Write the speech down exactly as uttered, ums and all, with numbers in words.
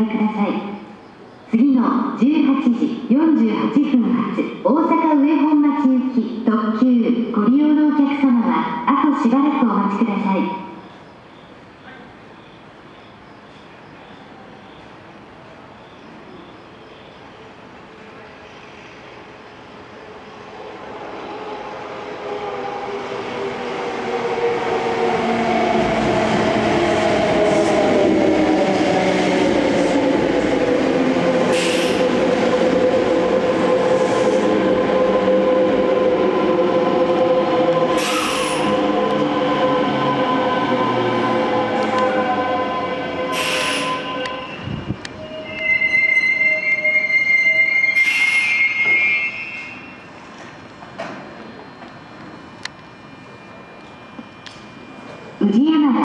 りください。次のじゅうはちじよんじゅうはっぷん発大阪上本町行き特急ご利用のお客様はあとしばらくお待ちください。